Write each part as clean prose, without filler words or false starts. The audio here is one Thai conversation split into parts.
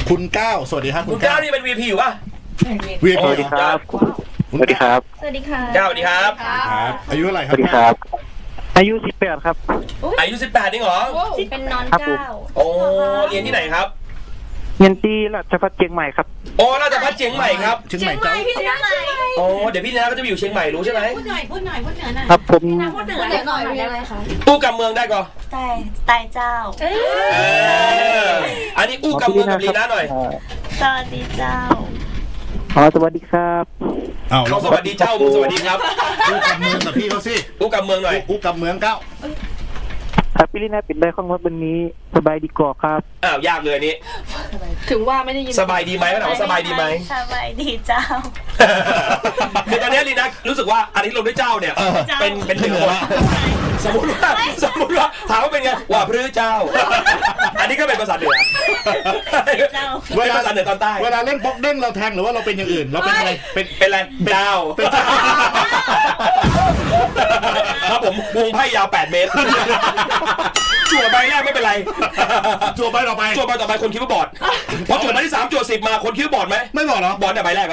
คุณก้าวสวัสดีครับคุณก้าวนี่เป็น VP อยู่ป่ะ VIP สวัสดีครับสวัสดีครับสวัสดีค่ะก้าวสวัสดีครับอายุอะไรคสรับวัสดีครับอายุ18ครับอายุ18นี่เหรอเป็นนอนเก้าโอ้เรียนที่ไหนครับเรียนที่ราชภัฏเชียงใหม่ครับโอ้ราชภัฏเชียงใหม่ครับเชียงใหม่เจ้าพี่เชียงใหม่โอ้เดี๋ยวพี่นะก็จะไปอยู่เชียงใหม่รู้ใช่ไหมพูดเหนือหน่อยครับผมพูดเหนือหน่อยได้ไหมคะอู้กับเมืองได้ก่อนตายเจ้าอันนี้อู้กับเมืองกับลีน่าหน่อยสวัสดีเจ้าสวัสดีครับเขาสวัสดีเจ้าสวัสดีครับอู้กับเมืองกับพี่เขาสิอู้กับเมืองหน่อยอู้กับเมืองก้าวพี่ลีน่าปิดได้ข้องรถวันนี้สบายดีกว่าครับยากเลยนี้ถึงว่าไม่ได้ยินสบายดีไหมก็ถามว่าสบายดีไหมสบายดีเจ้าคือตอนนี้ลีน่ารู้สึกว่าอันนี้ลงด้วยเจ้าเนี่ยเป็นเหนือสมมติว่าถามว่าเป็นไงว่าพระเจ้าอันนี้ก็เป็นภาษาเหนือเป็นภาษาเหนือตอนใต้เวลาเล่นบ็อกเด้งเราแทงหรือว่าเราเป็นอย่างอื่นเราเป็นอะไรเป็นอะไรเจ้าครับผมวงไพ่ยาว8 เมตรจั่วใบแรกไม่เป็นไรจั่วใบต่อไปคนคิดว่าบอดพอจั่วใบที่3จั่ว10มาคนคิดว่าบอดไหมไม่บอดหรอบอดแต่ใบแรก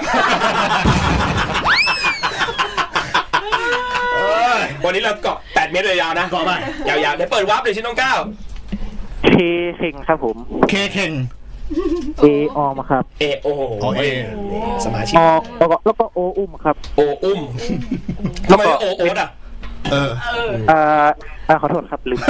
วันนี้เราเกาะ8 เมตรเลยยาวนะเกาะไปยาวๆเดี๋ยวเปิดวาร์ปเลยชิ้นน้องก้าวเคเข่งครับผมเคเข่งออมครับโอ้โหสมาชิกแล้วก็โออุ้มครับโออุ้มทำไมโอโอ๊ตอ่ะขอโทษครับลืม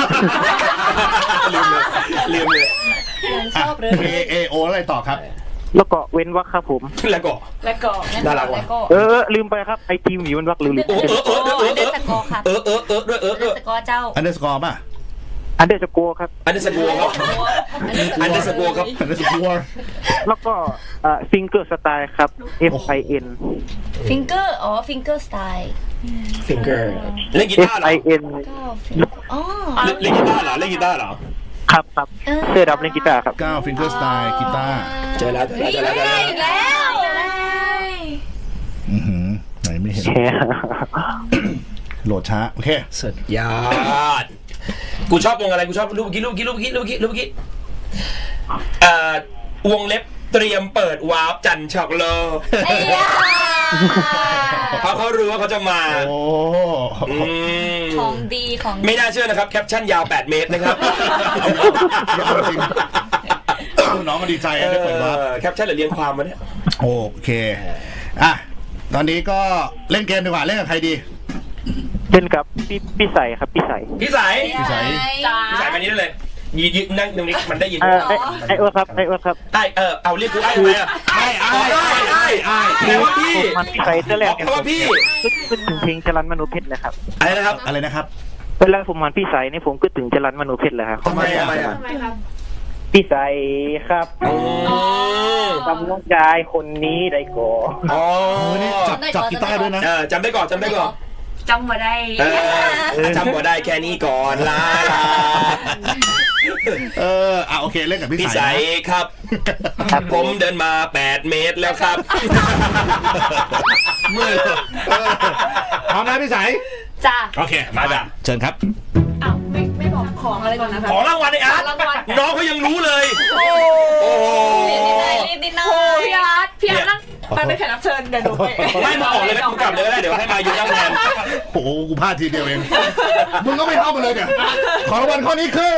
เลยชอบเลยโออะไรต่อครับแล้วก็เว้นวรรคครับผมแล้วก็น่ารักว่ะลืมไปครับไอทีมหมีเว้นวรรคลืมอันเดอร์สกอร์ครับด้วยสกอร์เจ้าอันเดอร์สกอร์ป่ะอันเดอร์สกอร์ครับอันเดอร์สกอร์ครับอันเดอร์สกอร์ครับอันเดอร์สกอร์แล้วก็ฟิงเกอร์สไตล์ครับ FIN ฟิงเกอร์ฟิงเกอร์สไตล์ฟิงเกอร์เล่นกีตาร์เหรอ FIN เล่นกีตาร์เหรอครับเสื้อดำเล่นกีตาร์ครับ 9 Finger Style กีตาร์เจอแล้วไหนไม่เห็นโหลดช้าโอเคสุดยอดกูชอบวงอะไรกูชอบรูปกี้วงเล็บเตรียมเปิดวาร์ปจันช็อกโลเพราะเขารู้ว่าเขาจะมาของดีของไม่น่าเชื่อนะครับแคปชั่นยาว8 เมตรนะครับน้องก็ดีใจได้เปิดวาร์ปแคปชั่นหรือเรียงความมาเนี่ยโอเคตอนนี้ก็เล่นเกมดีกว่าเล่นกับใครดีเล่นกับพี่ใสครับพี่ใสมานี้ได้เลยยืนนั่งตรงนี้มันได้ยินไอโอครับเอาเรียกกูไอ้ทำไมอ่ะไอ้แต่ว่าพี่ใส่เสื้อแรกเพราะว่าพี่ขึ้นถึงเพลงจรัญมโนเพชรนะครับอะไรนะครับเวลาผมมันพี่ใสนี่ผมก็ถึงจรัญมโนเพชรเลยครับทำไมพี่ใสครับจำน้องชายคนนี้ได้ก่อนนี่จับกีตาร์ด้วยนะจำได้ก่อนจำมาได้แค่นี้ก่อนลาโอเคเล่นกับพี่ใสครับผมเดินมา8 เมตรแล้วครับเมื่อพร้อมนะพี่ใสจ้าโอเคมาจ้ะเชิญครับไม่บอกของอะไรก่อนนะคะของรางวัลไอ้อาร์ตน้องเขายังรู้เลยโอ้รีบนิดหน่อยพี่อาร์ตนั่งไปเป็นแขกรับเชิญเดี๋ยวหนูไม่มาออกเลยนะกูกลับเลยก็ได้เดี๋ยวให้มายืนนั่งแทนโอ้โหกูพลาดทีเดียวเองมึงก็ไม่เข้ามาเลยเนี่ยของรางวัลข้อนี้คือ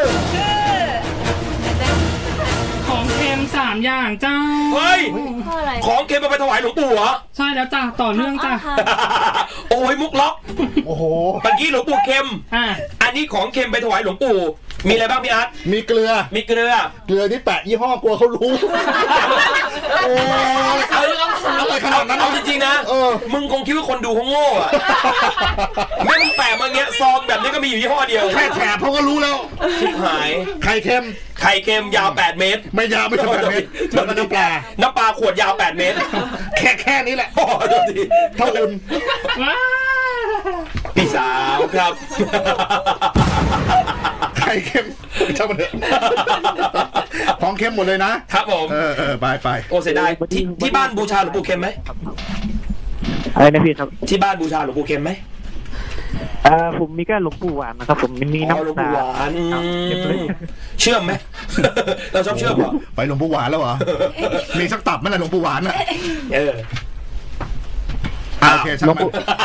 ของเค็ม3 อย่างจ้าเฮ้ยของเค็มไปถวายหลวงปู่เหรอใช่แล้วจ้าต่อเนื่องจ้าโอ้ยมุกล็อกโอ้โหเมื่อกี้หลวงปู่เค็มอันนี้ของเค็มไปถวายหลวงปู่มีอะไรบ้างพี่อาร์ตมีเกลือนี่แปะยี่ห้อกลัวเขารู้โอ้อะไรขนาดนั้นเอาจริงๆนะมึงคงคิดว่าคนดูเขาโง่อะแม่มึงแปะมาเงี้ยซองแบบนี้ก็มีอยู่ยี่ห้อเดียวแค่แถบเขาก็รู้แล้วชิบหายไข่เค็มยาว8 เมตรไม่ยาวไม่ใช่8 เมตรแล้วก็น้ำปลาขวดยาว8 เมตรแค่นี้แหละเท่าอุ่นพี่สาวครับไข่เค็มเท่ามันเถอะของเค็มหมดเลยนะครับผมไปโอ้เสียดายที่บ้านบูชาหลวงปู่เค็มไหมอะไรนะพี่ครับที่บ้านบูชาหลวงปู่เค็มไหมผมมีแค่หลวงปู่หวานนะครับผมมีน้ำตาเชื่อมไหม เราชอบเชื่อมเหรอไปหลวงปู่หวานแล้วเหรอ มีสักตับไหมล่ะหลวงปู่หวานอ่ะโอเคช่างมัน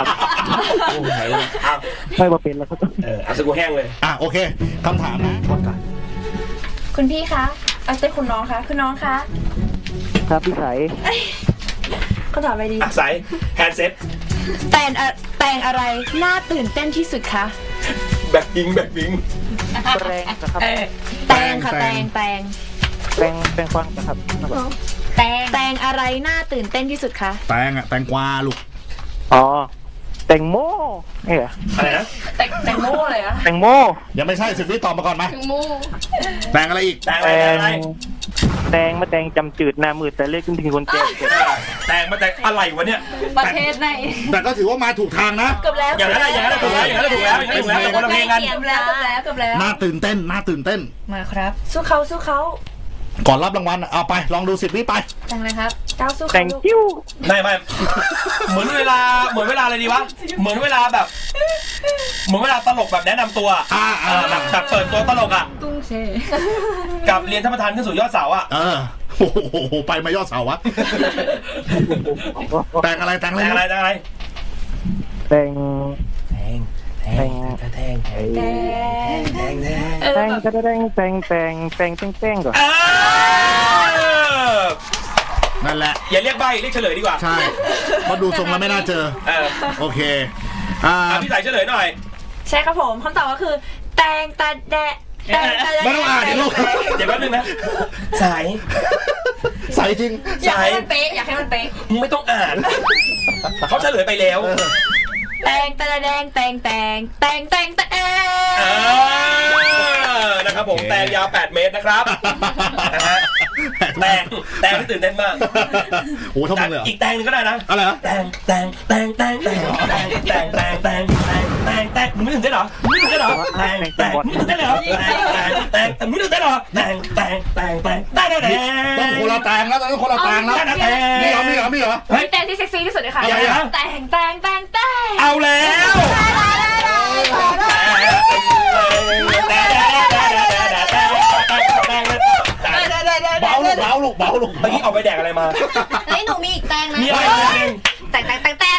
ไม่มาเป็นแล้วก็เอาสกูแห้งเลยโอเคคำถามนะคุณพี่คะเต้คุณน้องคะคุณน้องคะครับพี่สายเขาถามอะไรดีสายแฮนด์เซ็ตแต่งอะไรน่าตื่นเต้นที่สุดคะแบ็คบิงแปรงนะครับแต่งค่ะแต่งฟังนะครับแต่งอะไรน่าตื่นเต้นที่สุดคะแตงกวาลูกแตงโมอะไรนะแตงโมเลยอะแตงโมยังไม่ใช่10 วิตอบมาก่อนไหมแตงอะไรอีกแตงอะไรแตงมาแตงจำจืดหน้ามืดแต่เลือกขึ้นถึงคนแก่แตงมาแตงอะไรวะเนี่ยประเทศไหนแต่ก็ถือว่ามาถูกทางนะเกือบแล้วอย่างนั้นถูกแล้วแต่คนละเพลงกันเกือบแล้วน่าตื่นเต้นมาครับสู้เขาก่อนรับรางวัลเอาไปลองดู10 วิไปแต่งเลยครับก้าวสู้แต่งกิ้วไม่เหมือนเวลาอะไรดีวะเหมือนเวลาตลกแบบแนะนำตัวแบบเปิดตัวตลกตุ้งเชกับเรียนท่านประธานขึ้นสู่ยอดเสาโอ้โหไปมายอดเสาวะแต่งอะไรแต่งก่อนนั่นแหละอย่าเรียกใบเรียกเฉลยดีกว่าใช่เพราะดูทรงแล้วไม่น่าเจอโอเคพี่สายเฉลยหน่อยใช่ครับผมคำตอบก็คือแตงตาแดะไม่ต้องอ่านดิลูกเดี๋ยวแป๊บนึงนะสายจริงอยากให้มันเป๊ะไม่ต้องอ่านเขาเฉลยไปแล้วแตงนะครับผมแตงยาว8 เมตรนะครับแตงที่ตื่นเต้นมากโอ้ทั้งหมดเลยอีกแตงนึงก็ได้นะอะไรนะแตงมึงไม่ตื่นเต้นเหรอแตงมึงตื่นเต้นเหรอมึงตื่นเต้นเหรอแตงต้องคนละแตงแล้วต้องคนละแตงแล้วมีเหรอแตงที่เซ็กซี่ที่สุดเลยค่ะแตงเอาแล้วเบาลูกเมื่อกี้เอาไปแดกอะไรมาหนูมีอีกแตงนะมีอะไรแตง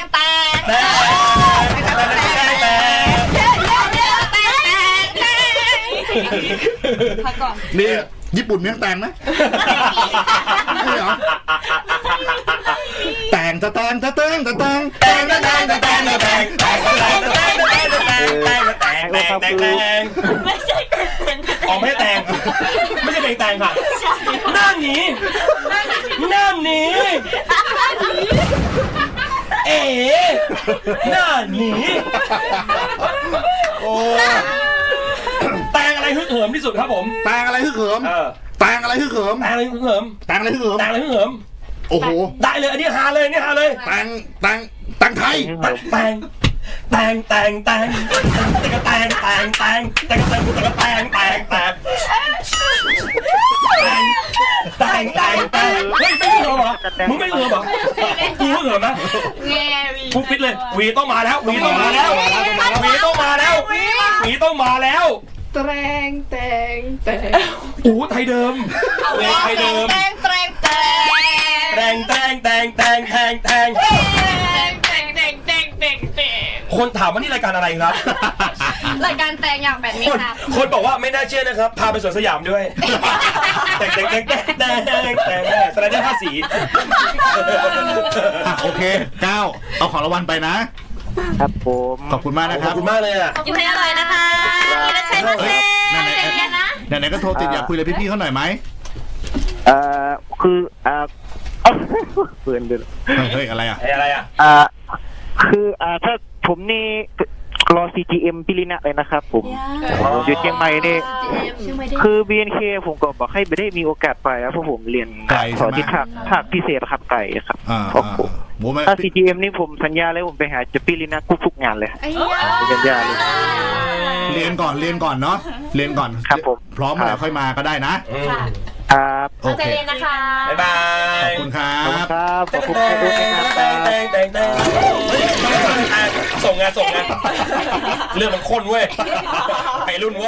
พักก่อนนี่ญี่ปุ่นเมียงแตงนะไม่เหรอแตงไม่ใช่ไม่แตงไม่ใช่เพลงแตงค่ะหน้าหนีหน้าหนีโอ้แตงอะไรฮึกเหิมที่สุดครับผมแตงอะไรฮึกเหิมโอ้โหได้เลยอันนี้ฮาเลยแตงไทยแตงเฮ้ยไม่เหรอมึงไม่เหรอกูเหรอนะกูฟิตเลยวีต้องมาแล้วแตงอู้ไทยเดิมไทยเดิมคนถามว่านี่รายการอะไรครับรายการแตงอย่างแบบนี้ครับคนบอกว่าไม่น่าเชื่อนะครับพาไปสวนสยามด้วยแตงสไลเดอร์5 สีโอเค9เอาของรางวัลไปนะครับผมขอบคุณมากนะครับขอบคุณมากเลยกินให้อร่อยนะคะไหนก็โทรติดอยากคุยเลยพี่ๆเขาหน่อยไหมคือเพื่อนเดินเฮ้ยอะไรคือถ้าผมนี่รอ CGM พิริณะเลยนะครับผมอยู่เชียงใหม่นี่คือ BNK ผมก็บอกให้ไม่ได้มีโอกาสไปเพราะผมเรียนสอนที่ภาคพิเศษครับไก่ครับถ้า CGM นี่ผมสัญญาเลยผมไปหาจะพิริณะทุกงานเลยสัญญาเลยเรียนก่อนเนาะเรียนก่อนครับผมพร้อมเมื่อไหร่ค่อยมาก็ได้นะครับโอตั้งใจเคเรียนนะคะบ๊ายบายขอบคุณครัขอบคุณบครับขอบคุณครับส่งงานเรื่องมันข้นเว้ยไปรุ่นเว้ย